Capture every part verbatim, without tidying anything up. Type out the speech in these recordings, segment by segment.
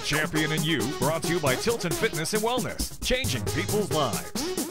Champion in You, brought to you by Tilton Fitness and Wellness, changing people's lives.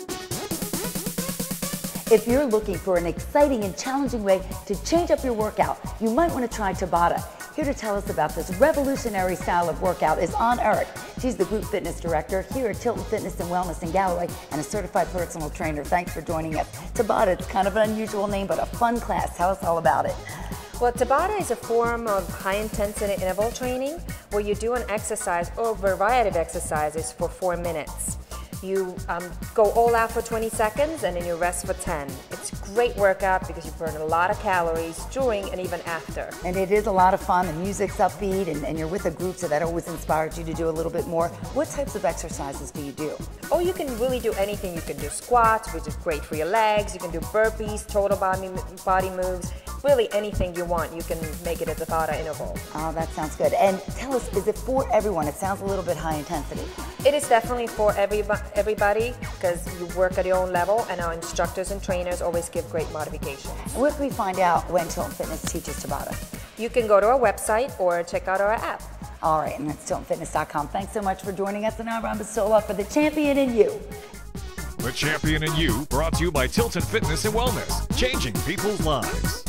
If you're looking for an exciting and challenging way to change up your workout, you might want to try Tabata. Here to tell us about this revolutionary style of workout is Ann Eric. She's the Group Fitness Director here at Tilton Fitness and Wellness in Galloway and a certified personal trainer. Thanks for joining us. Tabata, it's kind of an unusual name, but a fun class. Tell us all about it. Well, Tabata is a form of high-intensity interval training where you do an exercise or a variety of exercises for four minutes. You um, go all out for twenty seconds and then you rest for ten. It's a great workout because you burn a lot of calories during and even after. And it is a lot of fun. The music's upbeat and, and you're with a group, so that always inspires you to do a little bit more. What types of exercises do you do? Oh, you can really do anything. You can do squats, which is great for your legs. You can do burpees, total body, body moves. Really anything you want, you can make it a Tabata interval. Oh, that sounds good. And tell us, is it for everyone? It sounds a little bit high intensity. It is definitely for everybody, everybody because you work at your own level, and our instructors and trainers always give great modifications. Where can we find out when Tilton Fitness teaches Tabata? You can go to our website or check out our app. All right, and that's tilton fitness dot com. Thanks so much for joining us, and I'm Ron Basola for The Champion in You. The Champion in You, brought to you by Tilton Fitness and Wellness, changing people's lives.